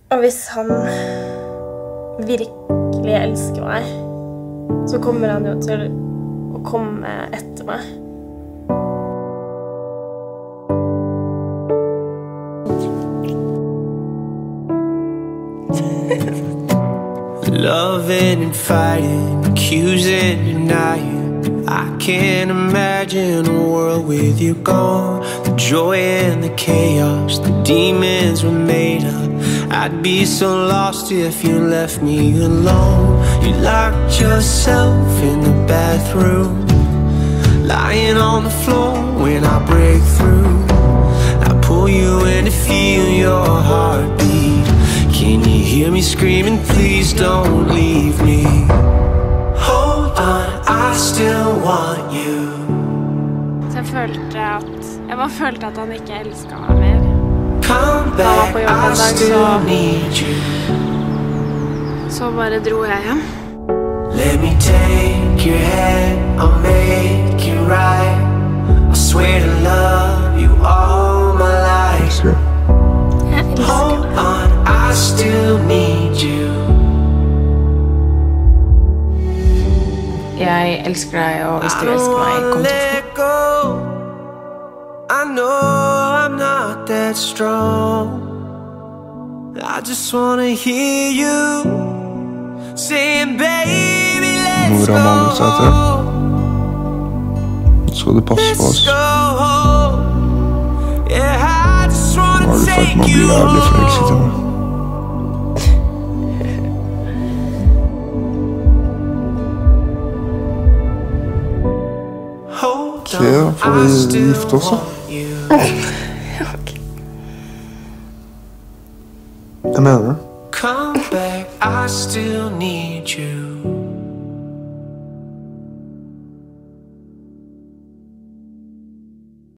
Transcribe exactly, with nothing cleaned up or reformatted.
Og hvis han virkelig elsker meg, så kommer han jo til å komme etter meg. Loving and fighting, accusing and denying. I can't imagine a world with you gone. The joy and the chaos, the demons were made up. I'd be so lost if you left me alone. You locked yourself in the bathroom, lying on the floor when I break through. I pull you in to feel your heartbeat. Can you hear me screaming, please don't leave me? Hold on, I still want you. Så jeg følte at Jeg bare følte at han ikke elsket meg mer. Come back, I still need you. Så bare dro jeg hjem. Let me take your hand, I'll make it right. I swear to love you all my life. Hold on, I still need you. Jeg elsker deg, og hvis du elsker meg, kom til å I know I'm not that strong. I just wanna hear you saying, baby, let's go. Skal du passe på oss? Yeah, I just wanna Nå har du sagt take man blir you jævlig forelsket i meg. Se, da får vi gifte oss, da. Jeg mener det. Come back, I still need you.